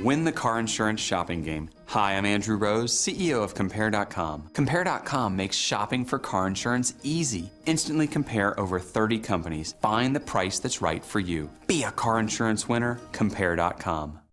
Win the car insurance shopping game. Hi, I'm Andrew Rose, CEO of Compare.com. Compare.com makes shopping for car insurance easy. Instantly compare over 30 companies. Find the price that's right for you. Be a car insurance winner. Compare.com.